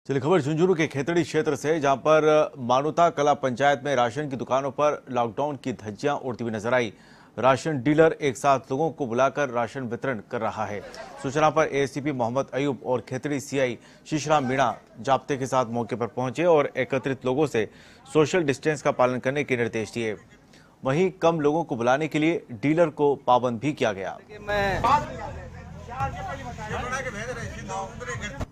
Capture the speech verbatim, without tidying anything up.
चलिए खबर झुंझुनू के खेतड़ी क्षेत्र से, जहां पर मानुता कला पंचायत में राशन की दुकानों पर लॉकडाउन की धज्जियां उड़ती हुई नजर आई। राशन डीलर एक साथ लोगों को बुलाकर राशन वितरण कर रहा है। सूचना पर एएसपी मोहम्मद अयूब और खेतड़ी सीआई शिशराम मीणा जाब्ते के साथ मौके पर पहुंचे और एकत्रित लोगों से सोशल डिस्टेंस का पालन करने के निर्देश दिए। वहीं कम लोगों को बुलाने के लिए डीलर को पाबंद भी किया गया।